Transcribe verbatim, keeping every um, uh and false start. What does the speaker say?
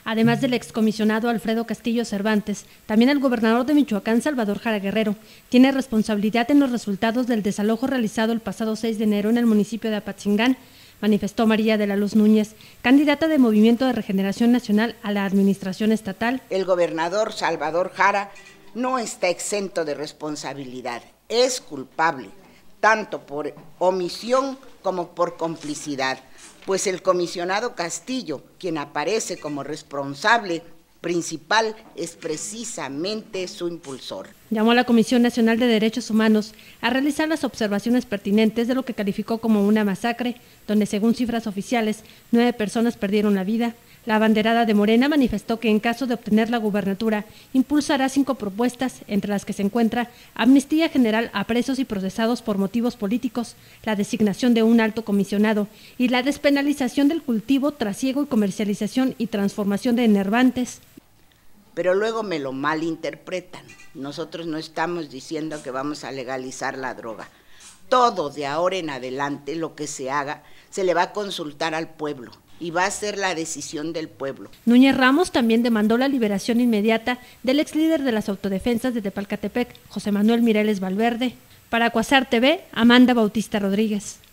Además del excomisionado Alfredo Castillo Cervantes, también el gobernador de Michoacán, Salvador Jara Guerrero, tiene responsabilidad en los resultados del desalojo realizado el pasado seis de enero en el municipio de Apatzingán, manifestó María de la Luz Núñez, candidata de Movimiento de Regeneración Nacional a la administración estatal. El gobernador Salvador Jara no está exento de responsabilidad, es culpable, tanto por omisión como por complicidad, pues el comisionado Castillo, quien aparece como responsable principal, es precisamente su impulsor. Llamó a la Comisión Nacional de Derechos Humanos a realizar las observaciones pertinentes de lo que calificó como una masacre, donde según cifras oficiales, nueve personas perdieron la vida. La abanderada de Morena manifestó que en caso de obtener la gubernatura, impulsará cinco propuestas, entre las que se encuentra amnistía general a presos y procesados por motivos políticos, la designación de un alto comisionado y la despenalización del cultivo, trasiego y comercialización y transformación de enervantes. Pero luego me lo malinterpretan. Nosotros no estamos diciendo que vamos a legalizar la droga. Todo de ahora en adelante, lo que se haga, se le va a consultar al pueblo y va a ser la decisión del pueblo. Núñez Ramos también demandó la liberación inmediata del ex líder de las autodefensas de Tepalcatepec, José Manuel Mireles Valverde. Para Cuasar T V, Amanda Bautista Rodríguez.